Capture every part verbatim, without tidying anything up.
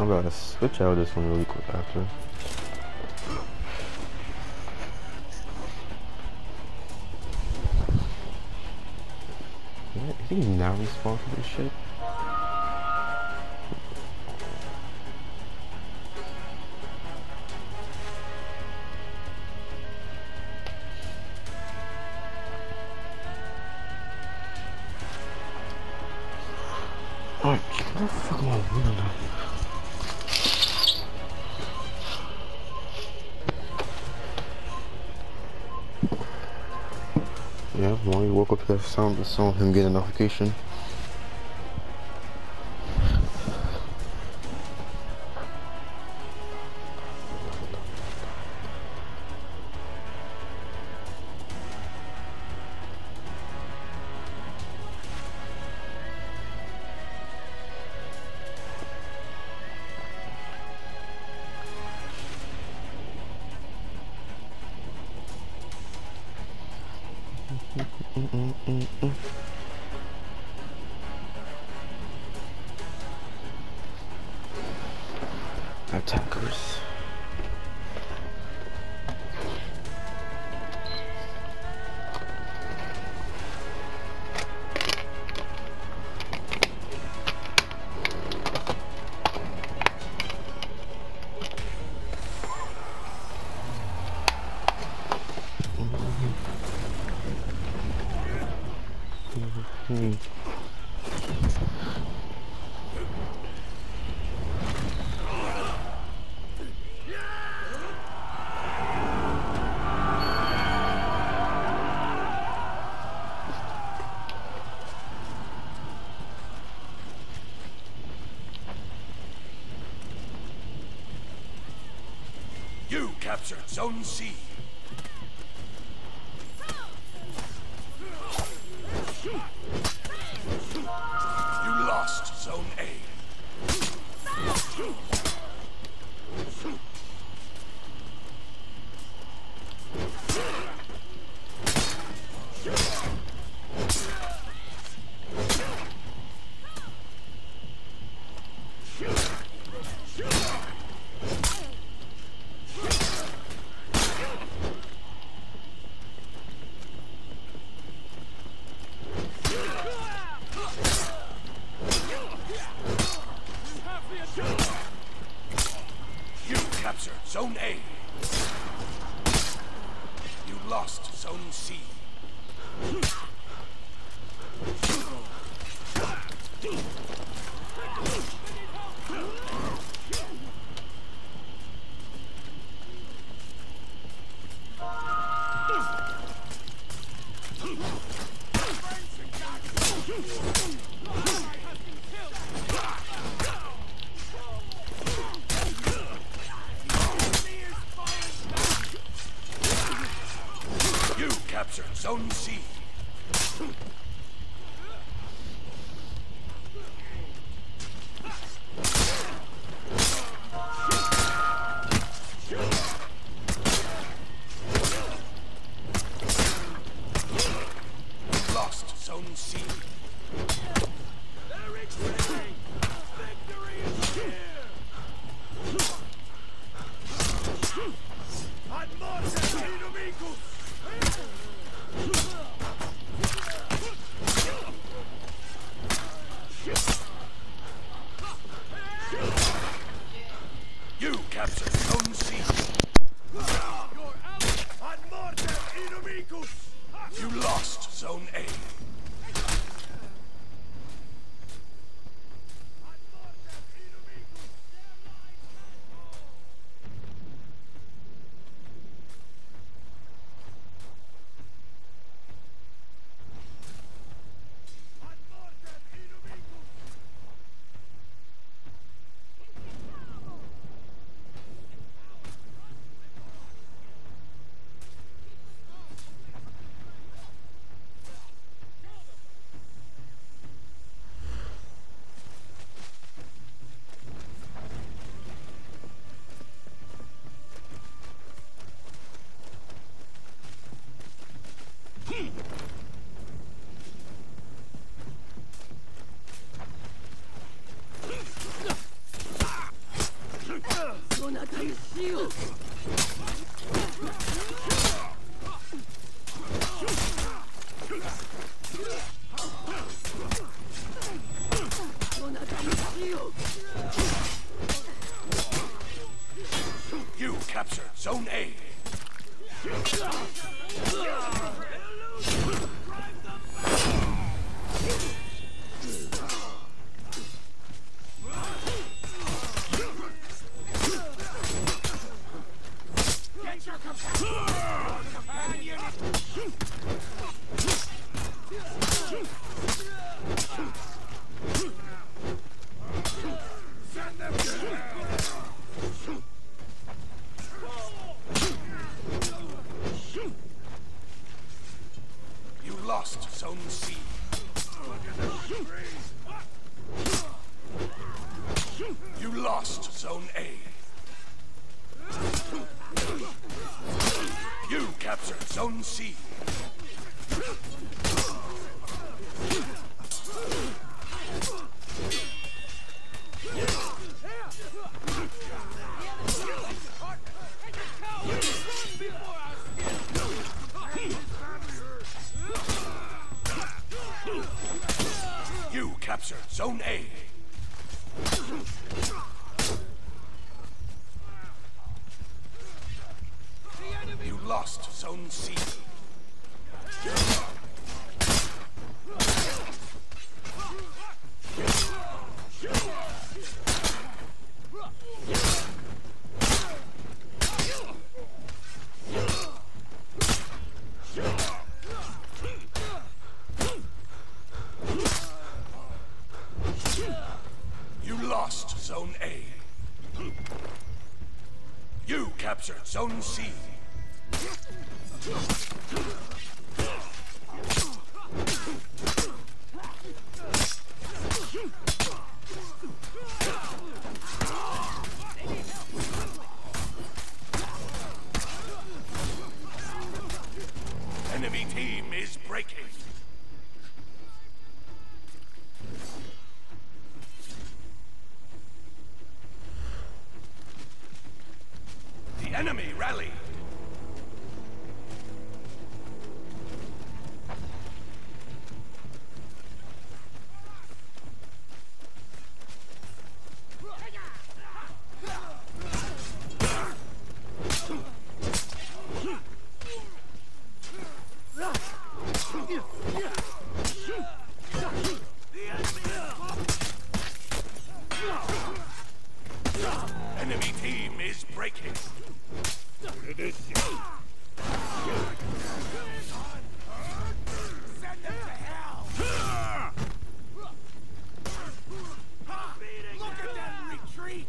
I'm about to switch out this one really quick after. What? Is he now respawn for this shit? Alright, what the fuck am I doing now? Yeah, when we woke up to that sound, I saw him get a notification. Mm -mm -mm -mm. Attackers. Mm-hmm. You captured Zone C. You lost Zone A. Zone A. You lost Zone C. Captured Zone C. Lost Zone C. Victory is here. You captured Zone C. You lost Zone A. lost Zone C. You lost Zone A. You captured Zone C. You captured Zone A. You lost Zone C. You lost Zone A. You captured Zone C. Enemy team is breaking. The enemy rallied. Enemy team is breaking. Send them to hell! Look at that retreat!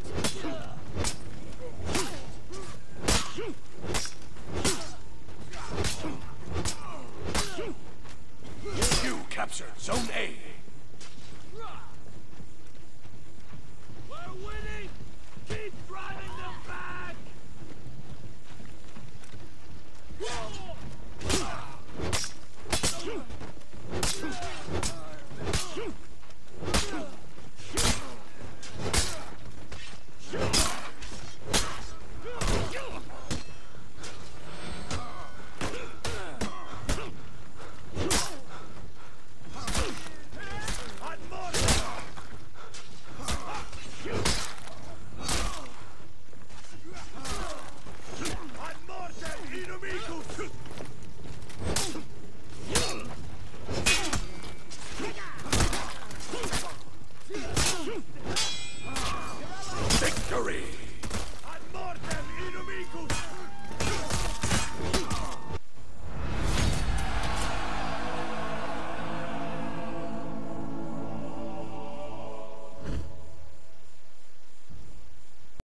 You captured Zone A.